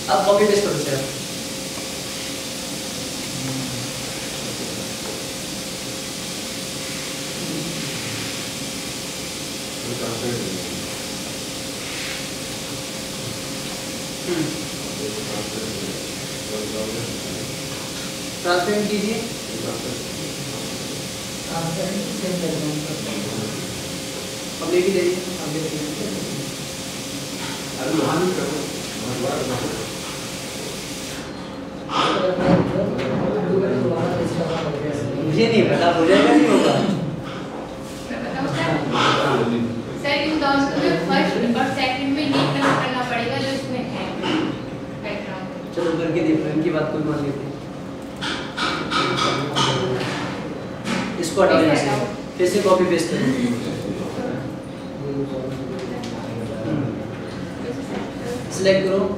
अब copy paste करो sir. Transparent कीजिए। अब लेके जाइए। मुझे नहीं पता हो जाएगा नहीं होगा। सर इन दोनों में फर्स्ट और सेकंड में ये करना पड़ेगा जो इसमें है बैकग्राउंड। चलो करके देखो, इनकी बात कोई मान लेते हैं। इसको हटा देना, फिर से कॉपी पेस्ट करो। सिलेक्ट करो।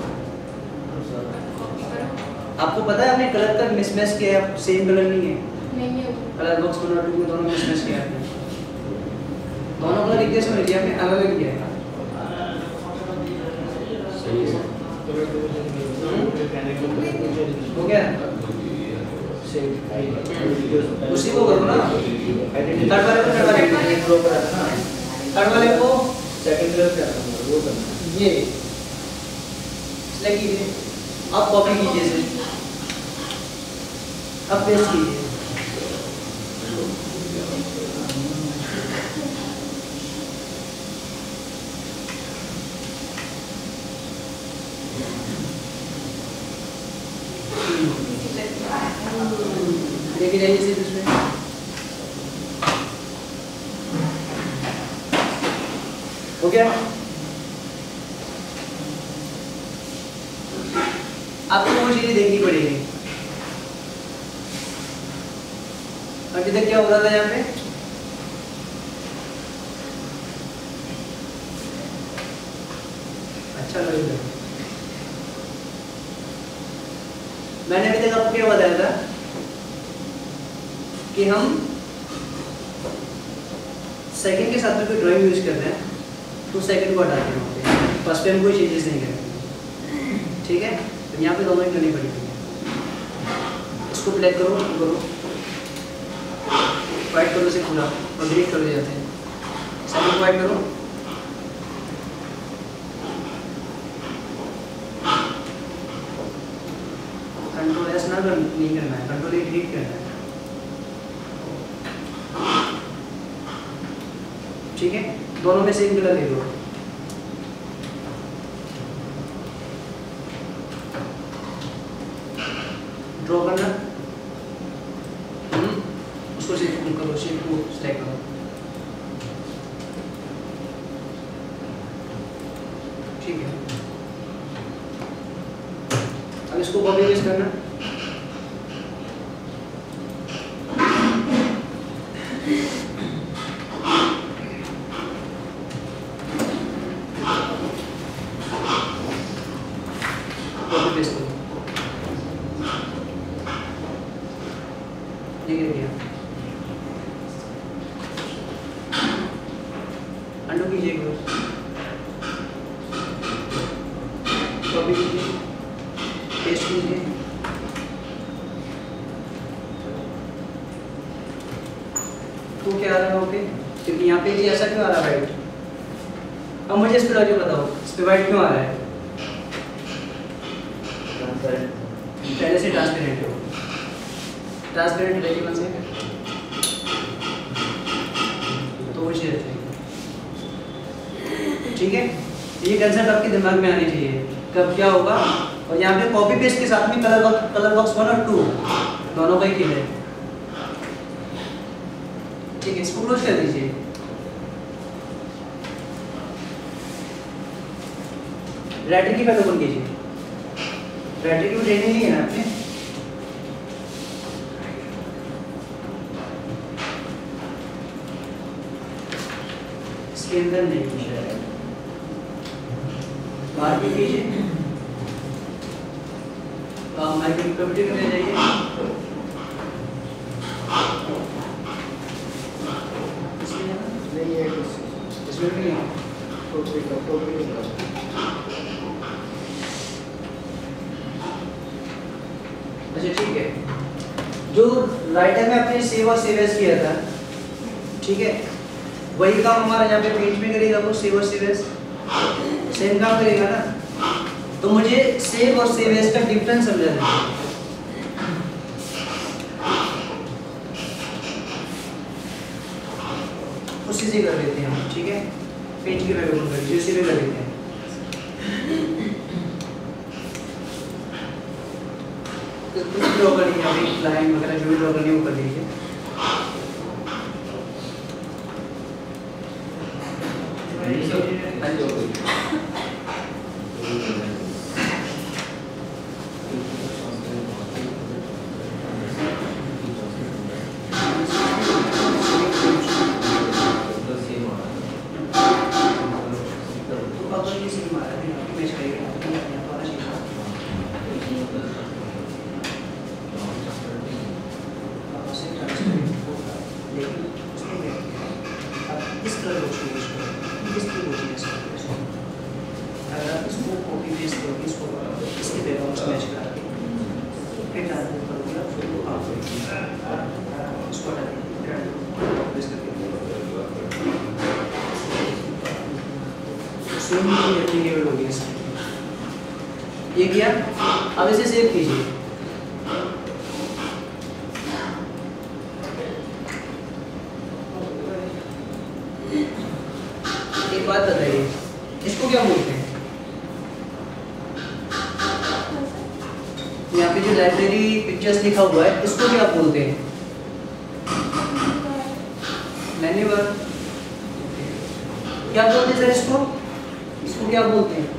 आपको पता है आपने कलर का मिसमैच किया है, सेम कलर नहीं है। नहीं है कलर बॉक्स बना टू में दोनों मिसमैच किया है, दोनों कलर एक जैसे मिल गया, आपने अलग अलग किया है। हो गया? उसी को करो ना, थर्ड वाले को सेकंड कलर पे आता है वो करना। ये सिलेक्ट कीजिए। अब कॉपी कीजिए इसे, अब पेस्ट कीजिए। लेके जाइए इसे दूसरे। हो गया? आपको वो चीजें देखनी पड़ेगी। अभी तक क्या हो रहा था यहाँ पे? अच्छा लगेगा। मैंने अभी तक आपको क्या बताया था कि हम सेकंड के साथ में कोई ड्राइंग यूज करते हैं तो सेकंड को हटाते हैं, फर्स्ट पे हम कोई चेंजेस नहीं करेंगे। ठीक है? तो यहाँ पे दोनों ही करनी पड़ेगी। इसको ब्लैक करो, वाइट करो से पूरा और ग्रीन कर जाते हैं। सेकंड को वाइट करो, कंट्रोल एस ना नहीं करना है, कंट्रोल ए डिलीट करना है। ठीक है? दोनों में सेम कलर ले लो। ड्रॉ करना, उसको शेप करो, शेप को स्टैक करो। ठीक है? अब इसको कॉपी पेस्ट करना। कॉपी पेस्ट करो। ये क्या किया? अंडू कीजिए, कॉपी कीजिए, पेस्ट कीजिए। तो क्या आ रहा है वहाँ पे? क्योंकि यहाँ पे ये ऐसा क्यों आ रहा है वाइट? अब मुझे इस पे लॉजिक बताओ, इस पे वाइट क्यों आ रहा है? पहले से ट्रांसपेरेंट हो, ट्रांसपेरेंट रहेगी कौन से तो वो शेयर चाहिए। ठीक है? ये कंसेप्ट आपके दिमाग में आनी चाहिए कब क्या होगा। और यहाँ पे कॉपी पेस्ट के साथ में कलर बॉक्स 1 और 2 दोनों का ही खेल है। ठीक है? इसको क्लोज कर दीजिए। राइटर की फाइल ओपन कीजिए। राइटर की ट्रेनिंग नहीं है ना आपने? इसके अंदर नहीं कुछ है, बाहर भी कीजिए। तो आप माइक्रो कंप्यूटर में जाइए, इसमें भी अच्छा ठीक है, जो राइटर में आपने सेव और सेव एज किया था, ठीक है, वही काम हमारा यहाँ पे पेज में करेगा वो सेव और सेव एज, सेम काम करेगा ना। तो मुझे सेव और सेव एज का डिफरेंस समझा देना। उसी से कर लेते हैं हम, ठीक है, पेज की वैल्यू कर लीजिए, उसी में कर लेते हैं। कुछ ड्रॉ कर लीजिए, अभी लाइन वगैरह जो भी ड्रॉ करनी है वो कर लीजिए। ये किया, अब इसे सेव कीजिए। एक बात बताइए, इसको क्या बोलते हैं? यहाँ पे जो लाइब्रेरी पिक्चर्स लिखा हुआ है, इसको क्या बोलते हैं? Menu bar. क्या बोलते हैं सर इसको? इसको क्या बोलते हैं?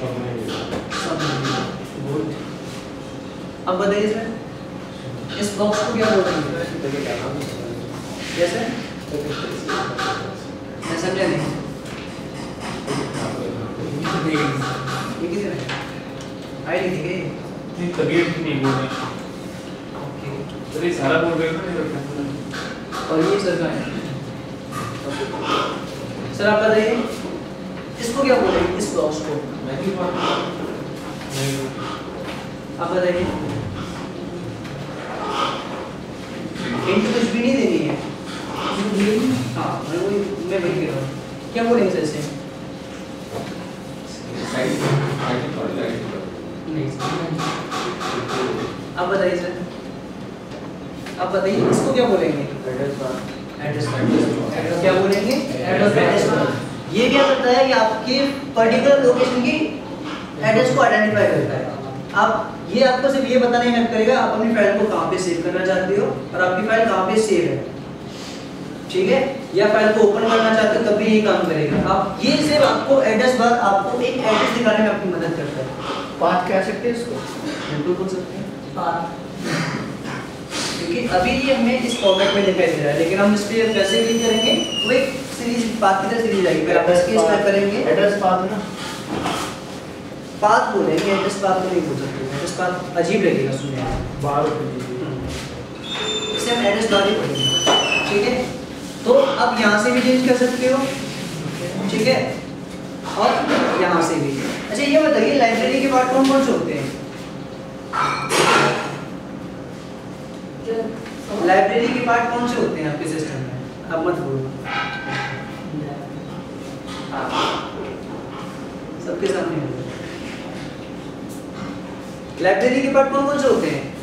अब बताइए सर, इस बॉक्स को क्या बोलते हैं? जैसे मैं समझा नहीं। ये किसे है? आई लिख दी नहीं, तबीयत नहीं बोल रही। ओके, तो ये सारा बोल रहे हो ना। और ये सर का है। सर आप बताइए, इसको क्या बोलेंगे? इस बॉक्स को आप बताइए। इनको कुछ भी नहीं देनी है। हाँ, मैं वही कह रहा हूँ। क्या बोलेंगे सर इसे? नहीं। आप बताइए सर, आप बताइए इसको क्या बोलेंगे? Address bar. क्या बोलेंगे? Address bar. ये क्या करता है कि आपके पर्टिकुलर लोकेशन की एड्रेस को आइडेंटिफाई करता है। आप ये आपको सिर्फ ये बताने में हेल्प करेगा आप अपनी फाइल को कहाँ पे सेव करना चाहते हो और आपकी फाइल कहाँ पे सेव है, ठीक है, या फाइल को ओपन करना चाहते हो तब भी ये काम करेगा। आप ये सिर्फ आपको एड्रेस बार आपको एक एड्रेस दिखाने में आपकी मदद करता है। पाथ कह सकते हैं इसको? बिल्कुल बोल सकते हैं पाथ, क्योंकि अभी ये हमें इस फॉर्मेट में दिखाई दे रहा है, लेकिन हम इस पे कैसे क्लिक करेंगे वो एक सीरीज पाथ की तरह सीरीज आएगी। फिर आप इसके स्टार्ट करेंगे एड्रेस पाथ ना, पाथ बोलेंगे, एड्रेस पाथ को नहीं बोल सकते। एड्रेस पाथ अजीब लगेगा सुनने में। बार इसे हम एड्रेस बार ही पढ़ेंगे, ठीक है। तो अब यहाँ से भी चेंज कर सकते हो, ठीक है, और यहाँ से भी। अच्छा ये बताइए लाइब्रेरी के पार्ट कौन कौन से होते हैं? लाइब्रेरी के पार्ट कौन से होते हैं आपके सिस्टम में? अब मत बोलो, सबके सामने बोलो। लाइब्रेरी के पार्ट कौन कौन से होते हैं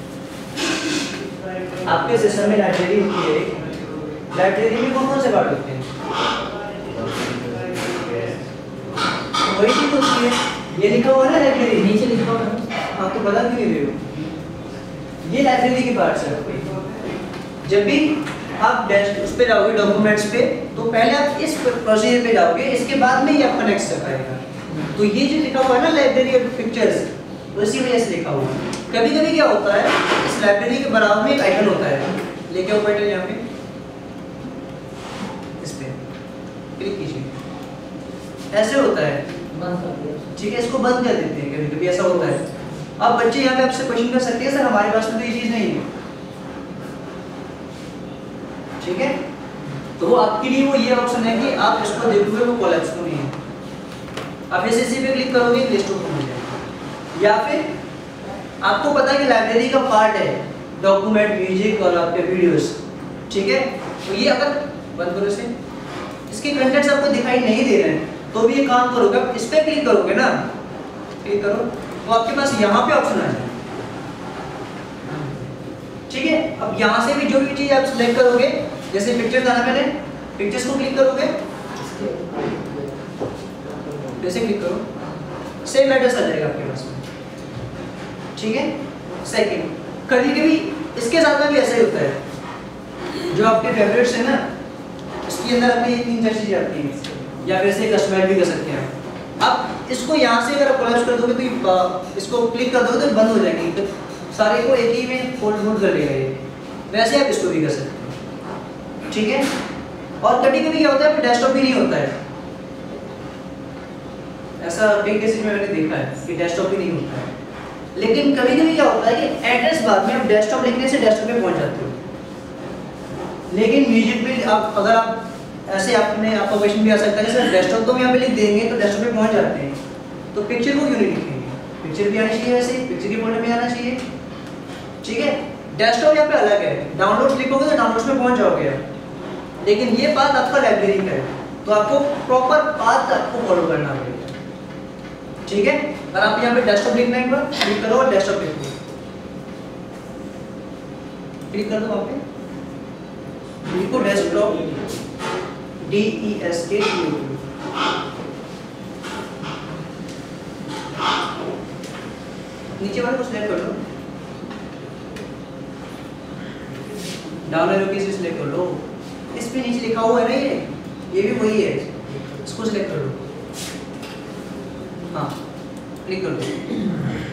आपके सिस्टम में? लाइब्रेरी होती है, लाइब्रेरी में कौन कौन से पार्ट होते हैं? वही चीज होती है, ये लिखा हुआ है ना लाइब्रेरी, नीचे लिखा हुआ है। हाँ तो बता क्यों नहीं रहे हो? ये लाइब्रेरी के पार्ट्स है। जब भी आप उस पे जाओगे डॉक्यूमेंट्स पे, तो पहले आप इस प्रोसीजर पे जाओगे, इसके बाद में ही आपका नेक्स्ट स्टेप आएगा। तो ये जो लिखा हुआ है ना लाइब्रेरी ऑफ पिक्चर्स, तो इसी वजह से लिखा हुआ है। कभी कभी क्या होता है, इस लाइब्रेरी के बराबर में एक आइकन होता है, लेके आओ बटन यहाँ पे, इस पे क्लिक कीजिए, ऐसे होता है, ठीक है, इसको बंद कर देते हैं। कभी कभी ऐसा होता है। अब बच्चे यहाँ पे आपसे क्वेश्चन कर सकते हैं, सर हमारे पास में तो ये चीज़ नहीं है, ठीक है, तो वो आपके लिए वो ये ऑप्शन है कि आप इसको देखोगे वो कोलैप्स को नहीं है। आप इसी पे क्लिक करोगे लिस्ट ओपन हो जाएगी। या फिर आपको पता है कि लाइब्रेरी का पार्ट है डॉक्यूमेंट, म्यूजिक और आपके वीडियोस, ठीक है। तो ये अगर बंद करो इसे, इसके कंटेंट्स आपको दिखाई नहीं दे रहे हैं तो भी ये काम करोगे, आप इस पर क्लिक करोगे ना, क्लिक करो तो आपके पास यहाँ पे ऑप्शन आ जाए, ठीक है। अब यहाँ से भी जो भी चीज़ आप सिलेक्ट करोगे, जैसे पिक्चर्स आना, मैंने पिक्चर्स को क्लिक करोगे, जैसे क्लिक करो सेम एड्रेस आ जाएगा आपके पास में, ठीक है। सेकंड, कभी कभी इसके साथ में भी ऐसा ही होता है, जो आपके फेवरेट्स है ना, इसके अंदर आपको ये 3-4 चीजें आती हैं, या फिर से कस्टमाइज भी कर सकते हैं आप। इसको यहाँ से अगर आप कोलैप्स कर दोगे तो इसको क्लिक कर दोगे तो बंद हो जाएगी, तो सारे को एक ही में फोल्ड कर लेगा ये। वैसे आप इसको भी कर सकते हैं, ठीक है। और कभी कभी क्या होता है, डेस्कटॉप भी नहीं होता है, ऐसा कई केसेस में मैंने देखा है कि डेस्कटॉप भी नहीं होता है। लेकिन कभी कभी क्या होता है कि एड्रेस बार में आप डेस्कटॉप लिखने से डेस्कटॉप पे पहुंच जाते हो, लेकिन म्यूजिक भी आप अगर आप ऐसे आपने आपका क्वेश्चन भी आ सकता है सर डेस्कटॉप तो हम यहाँ पे लिख देंगे तो डेस्कटॉप पे पहुंच जाते हैं, तो पिक्चर को क्यों नहीं लिखेंगे, पिक्चर भी आनी चाहिए, वैसे पिक्चर के फोल्डर में आना चाहिए, ठीक है। डेस्कटॉप यहाँ पे अलग है, डाउनलोड लिखोगे तो डाउनलोड्स में पहुंच जाओगे आप, लेकिन ये पाथ आपका लाइब्रेरी का है, तो आपको प्रॉपर पाथ आपको फॉलो करना पड़ेगा, ठीक है। और आप यहाँ पे डेस्कटॉप लिखना है, एक बार क्लिक करो और डेस्कटॉप लिखो, क्लिक कर दो वहाँ पे, लिखो डेस्कटॉप, DESKTOP, नीचे वाले को सिलेक्ट कर लो, डाउन एरो की से सिलेक्ट कर लो, इस पे नीचे लिखा हुआ है ना ये भी वही है, इसको सिलेक्ट कर लो, हाँ क्लिक कर लो।